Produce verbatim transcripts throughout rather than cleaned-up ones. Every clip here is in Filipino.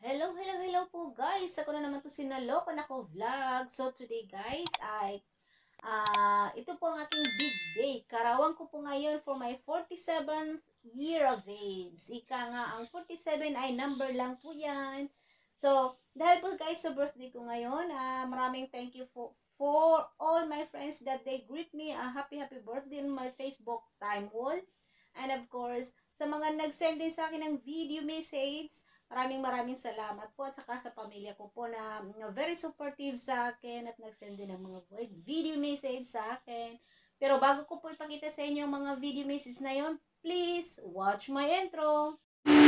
Hello, hello, hello po guys. Ako na naman to si Naloko Nako Vlog. So today guys ay ah ito po ang aking big day. Karawang ko po ngayon for my forty-seventh year of age. Ika nga ang forty-seven ay number lang po yan. So dahil po guys sa birthday ko ngayon, ah maraming thank you for for all my friends that they greet me a happy happy birthday on my Facebook time wall. And of course, sa mga nag-send din sa akin ng video message, maraming maraming salamat po at saka sa pamilya ko po na you know, very supportive sa akin at nag-send din ng mga video message sa akin. Pero bago ko po ipakita sa inyo ang mga video message na yon, please watch my intro.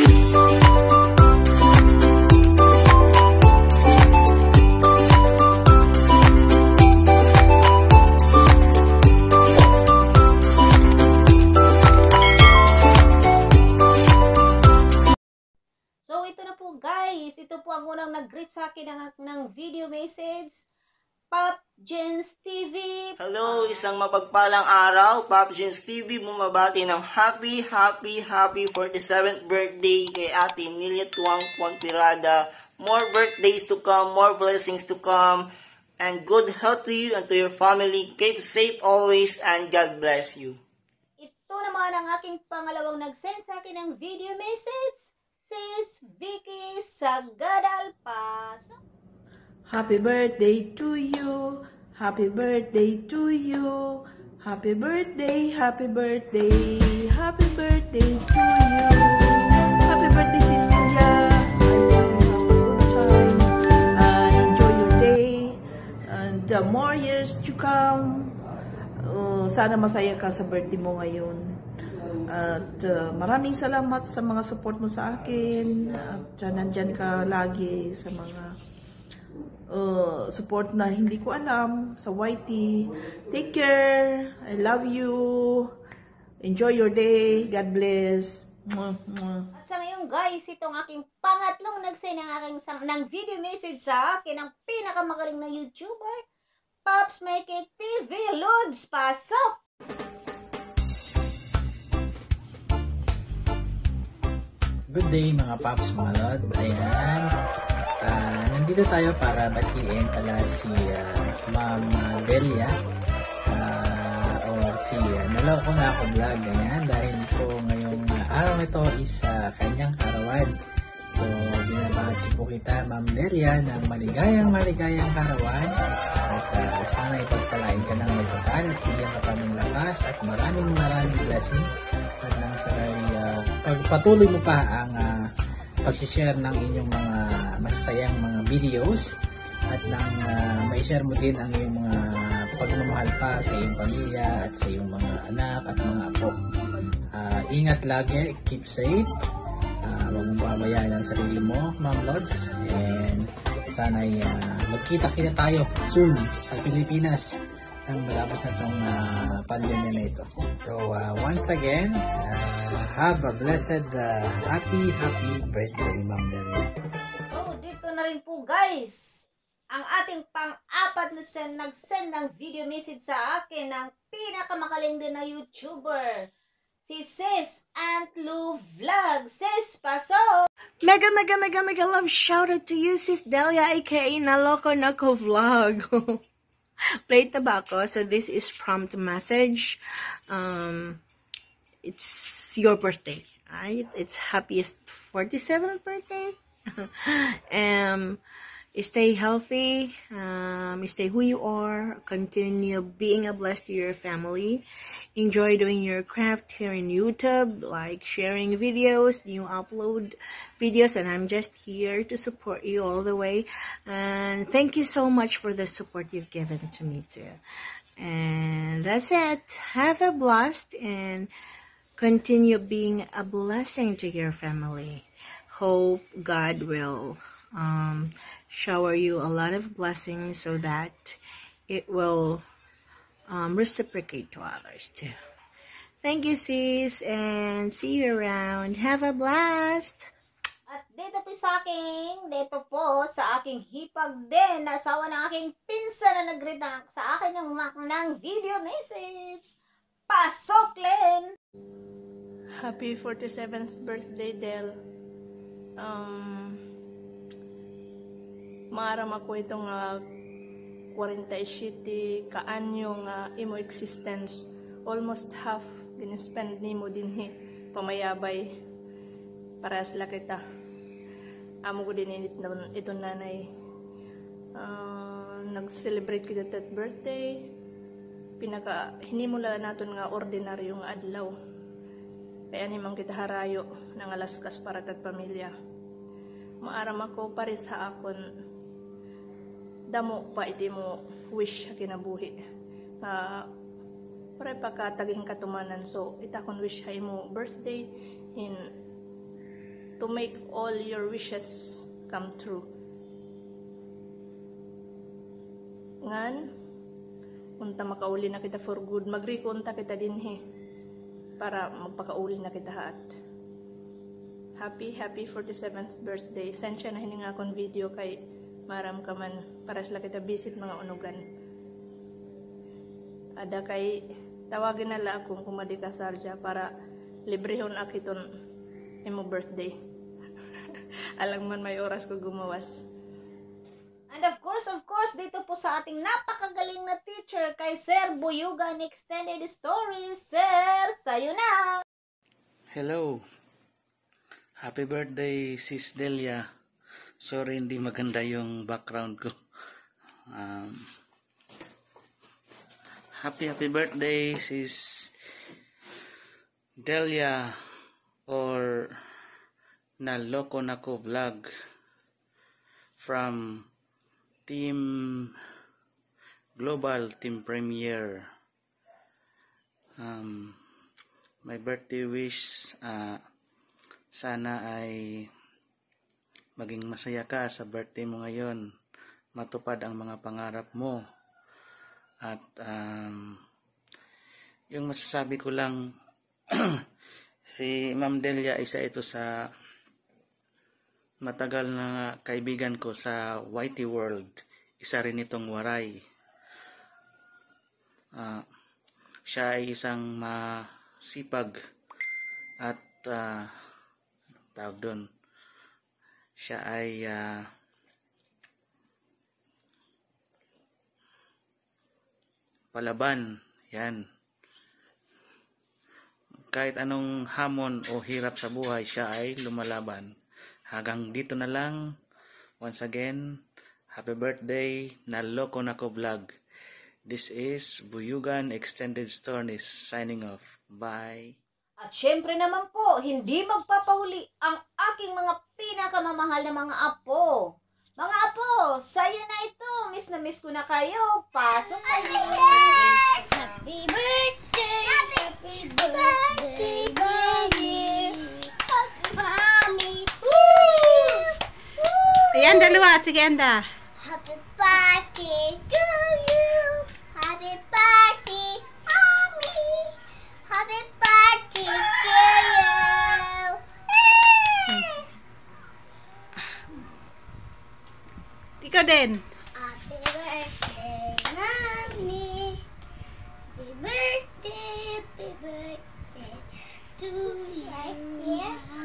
So, ito na po guys. Ito po ang unang nag-greet sa akin ng, ng video message. Pop Jens T V. Hello, isang mapagpalang araw. Pop Jens T V bumabati ng happy, happy, happy forty-seventh birthday kay Ate Nilia Tuang Pontirada. More birthdays to come, more blessings to come, and good health to you and to your family. Keep safe always, and God bless you. Ito naman ang aking pangalawang nag-send sa akin ng video message. Sis Vicky Sagadalpa. Happy birthday to you. Happy birthday to you. Happy birthday, happy birthday. Happy birthday to you. Happy birthday, Sis Julia. I hope you have a good time and enjoy your day. And the more years to come, uh, sana masaya ka sa birthday mo ngayon. At uh, maraming salamat sa mga support mo sa akin. At uh, nandyan ka lagi sa mga uh, support na hindi ko alam sa Y T. Take care. I love you. Enjoy your day. God bless. Mwah, mwah. At sa ngayon guys, itong aking pangatlong nag-send ng, aking, ng video message sa akin ng pinakamagaling na YouTuber, Pops Make It T V. Lods, pasok! Good day mga Pops, mga Lord. Ayan. Uh, nandito tayo para batiin pala si uh, Ma'am Delia uh, or si uh, Naloko Nako Vlog. Ayan. Dahil po ngayong uh, araw nito is uh, kanyang karawan. So, binabati po kita Ma'am Delia ng maligayang maligayang karawan. At uh, sana ipagpalain ka ng magpapal at bigyan ka pa ng lakas at maraming maraming blessing. At nang sa uh, pagpatuloy mo pa ang uh, pag-share ng inyong mga masayang mga videos at nang uh, may share mo din ang iyong mga pagmamahal pa sa iyong pamilya at sa iyong mga anak at mga apo. Uh, ingat lagi, keep safe, uh, huwag mong babayaan ang sarili mo, Ma'am Lods, and sana uh, magkita-kita tayo soon sa Pilipinas ang matapos na itong uh, pandemya na ito. So, uh, once again, uh, have a blessed, uh, happy, happy birthday, Ma'am Delia. So, dito na rin po guys, ang ating pang-apat na send, nag-send ng video message sa akin ng pinakamakaling din na YouTuber, si Sis Aunt Lou Vlog. Sis, pasok! Mega, mega, mega, mega love shout out to you, Sis Delia, aka Naloko Nako Vlog. Play tobacco. So this is prompt message. Um, it's your birthday, right? It's happiest forty-seventh birthday. um, stay healthy. Um, stay who you are. Continue being a blessed to your family. Enjoy doing your craft here in YouTube, like sharing videos, new upload videos, and I'm just here to support you all the way. And thank you so much for the support you've given to me too. And that's it. Have a blast and continue being a blessing to your family. Hope God will um, shower you a lot of blessings so that it will Um, reciprocate to others too. Thank you, sis, and see you around. Have a blast! At dito po sa aking, dito po sa aking hipag din, na asawa ng aking pinsan na nag-read sa akin ng, ng video message. Pasok, Len! Happy forty-seventh birthday, Del. Um, maaram ako itong uh, forty-seven kaanyo nga imo existence. Almost half ginispend nimo dinhi pamayabay para sila kita. Amo ko din ito nanay. Uh, nag-celebrate kita tat birthday. Pinaka hinimula naton nga ordinaryo nga adlaw. Kaya nimang kita harayo ng alaskas para tat pamilya. Maaram ako pares sa akon damo pa iti mo wish sa kinabuhi na uh, pare pa ka taging katumanan. So ita kon wish hay mo birthday in to make all your wishes come true. Ngan unta makauli na kita for good, magrikonta kita dinhi para magpakauli na kita hat. Happy happy forty-seventh birthday. Sensya na hininga akong video kay maram ka man para sila kita visit mga unugan. Ada kay tawagin nala akong kumadi ka sarja para librehon akiton imo birthday. Alang man may oras ko gumawas. And of course, of course, dito po sa ating napakagaling na teacher kay Sir Buyugan Extended Stories. Sir, sayo na! Hello! Happy birthday, Sis Delia. Sorry, hindi maganda yung background ko. Um, happy, happy birthday, Sis Delia or Naloko Nako Vlog from Team Global Team Premier. Um, my birthday wish, uh, sana ay maging masaya ka sa birthday mo ngayon, matupad ang mga pangarap mo. At um, yung masasabi ko lang, si Ma'am Delia, isa ito sa matagal na kaibigan ko sa Y T World. Isa rin itong waray. Uh, siya ay isang masipag at uh, tawag doon, siya ay uh, palaban. Yan. Kahit anong hamon o hirap sa buhay, siya ay lumalaban. Hanggang dito na lang. Once again, happy birthday, Naloko Nako Vlog. This is Buyugan Extended Stories signing off. Bye. At syempre naman po, hindi magpapahuli ang aking mga pinakamamahal na mga apo. Mga apo, sayo na ito. Miss na miss ko na kayo. Pasok kayo. Happy birthday! Happy birthday to you! Mommy! Woo! Ayan, dalawa. Sige, anda. Happy birthday to you! Happy birthday, Mommy! Happy birthday to you! Ikaw din. Happy birthday, Mommy! Happy birthday, happy birthday to you!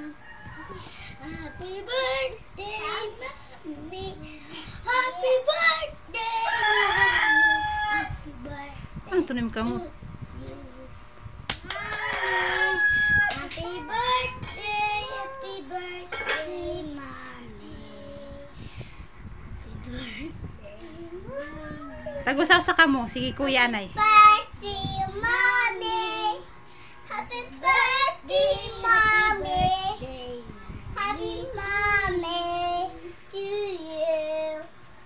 Happy birthday, Mommy! Happy birthday, Mommy! Happy birthday Ano tunim ka mo? to you. Mommy! Happy birthday, happy birthday, Mommy! Happy birthday, Mommy! Tagusaw ka mo. Sige, Kuya Anay. Birthday, Mommy! Happy birthday, Mommy! Happy Mommy to you!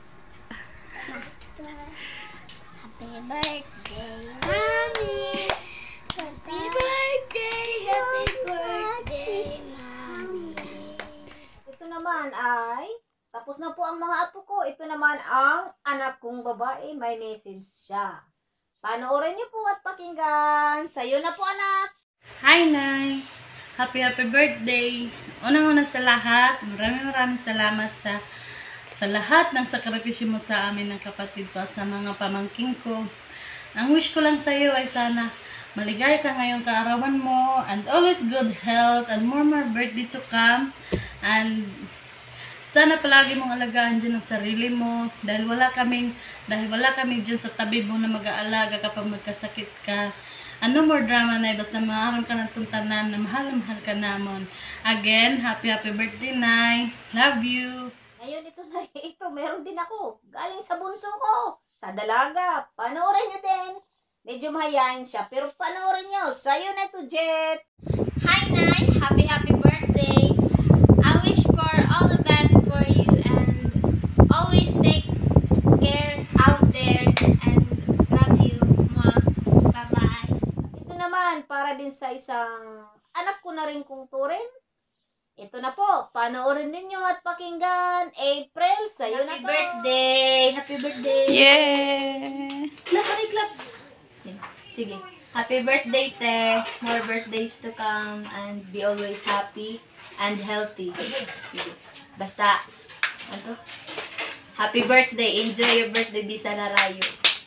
Happy birthday, Mommy! Happy birthday, happy birthday, Mommy! Ito naman ay, tapos na po ang mga apo ko. Ito naman ang anak kong babae. May message siya. Panoorin niyo po at pakinggan. Sayo na po, anak. Hi, Nay! Happy, happy birthday! Unang-una sa lahat, maraming maraming salamat sa sa lahat ng sakripisyo mo sa amin ng kapatid ko at sa mga pamangking ko. Ang wish ko lang sa iyo ay sana maligaya ka ngayong kaarawan mo and always good health and more more birthday to come. And Sana palagi mong alagaan dyan ang sarili mo. Dahil wala kaming, dahil wala kami dyan sa tabi mo na mag-aalaga kapag magkasakit ka. Ano more drama na, basta maaram ka ng tuntanan na mahal na mahal ka namon. Again, happy happy birthday, Nay. Love you. Ngayon, ito na, ito, meron din ako. Galing sa bunso ko. Sa dalaga. Panoorin niyo din. Medyo mahayain siya. Pero panoorin niyo. Sa'yo na to, Jet. Hi, Nay. Happy, happy birthday. I wish for all the best for you and always take care out there and love you, Ma. Bye-bye. Ito naman, para din sa isang anak ko na rin kung turin. Ito na po. Panoorin ninyo at pakinggan. April, sa'yo na Happy to. birthday. Happy birthday. Yeah! Clap, pare, clap. Sige. Happy birthday, Te. More birthdays to come and be always happy and healthy. Sige. Basta, ano? Happy birthday. Enjoy your birthday, Bisa Narayo.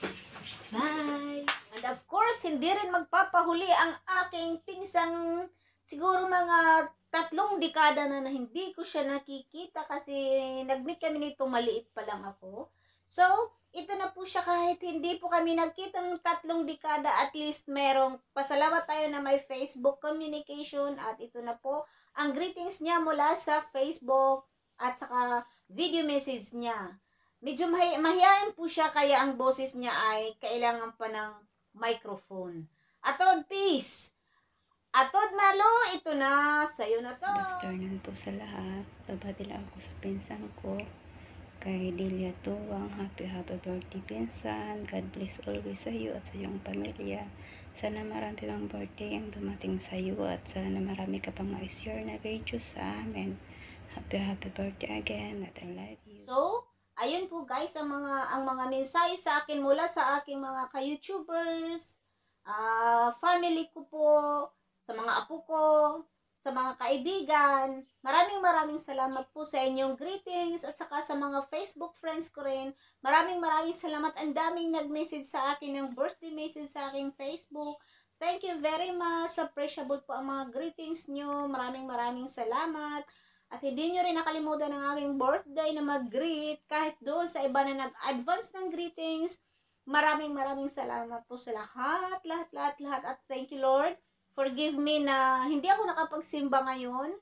Bye. And of course, hindi rin magpapahuli ang aking pinsang siguro mga tatlong dekada na, na hindi ko siya nakikita kasi nag-meet kami nito, maliit pa lang ako. So, ito na po siya kahit hindi po kami nagkita ng tatlong dekada, at least merong pasalamat tayo na may Facebook communication, at ito na po ang greetings niya mula sa Facebook at saka video message niya. Medyo mahi mahihain po siya kaya ang boses niya ay kailangan pa ng microphone. Atod, peace! Atod, Malo, ito na. Sa'yo na to. Good afternoon po sa lahat. Babati lang ako sa pinsan ko. Kay Delia Tuwang. Happy happy birthday pinsan. God bless always sa iyo at sa iyong pamilya. Sana marami pang birthday ang dumating sa iyo at sana marami ka pang ma-share na video sa amin. Happy happy birthday again at I love you. So, ayun po guys ang mga ang mga mensahe sa akin mula sa aking mga ka-YouTubers, uh, family ko po, sa mga apo ko, sa mga kaibigan. Maraming maraming salamat po sa inyong greetings at saka sa mga Facebook friends ko rin. Maraming maraming salamat. Ang daming nag-message sa akin ng birthday message sa aking Facebook. Thank you very much. Appreciable po ang mga greetings nyo. Maraming maraming salamat. At hindi nyo rin nakalimutan ng aking birthday na mag-greet. Kahit doon sa iba na nag-advance ng greetings. Maraming maraming salamat po sa lahat. Lahat, lahat, lahat. At thank you Lord. Forgive me na hindi ako nakapagsimba ngayon.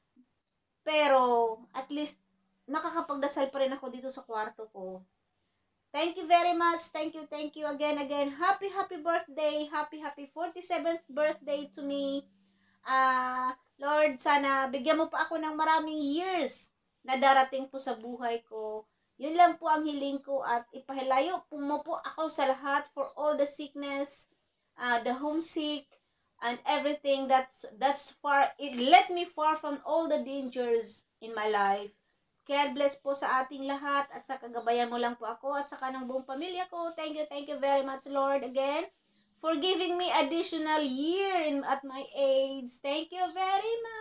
Pero at least nakakapagdasal pa rin ako dito sa kwarto ko. Thank you very much. Thank you, thank you again, again. Happy, happy birthday. Happy, happy forty-seventh birthday to me. Ah... Uh, Lord, sana bigyan mo pa ako ng maraming years na darating po sa buhay ko. Yun lang po ang hiling ko at ipahilayo po mo po ako sa lahat for all the sickness, uh, the homesick, and everything that's that's far. It let me far from all the dangers in my life. God bless po sa ating lahat at sa kagabayan mo lang po ako at sa kanang buong pamilya ko. Thank you, thank you very much, Lord, again. For giving me additional year in, at my age. Thank you very much.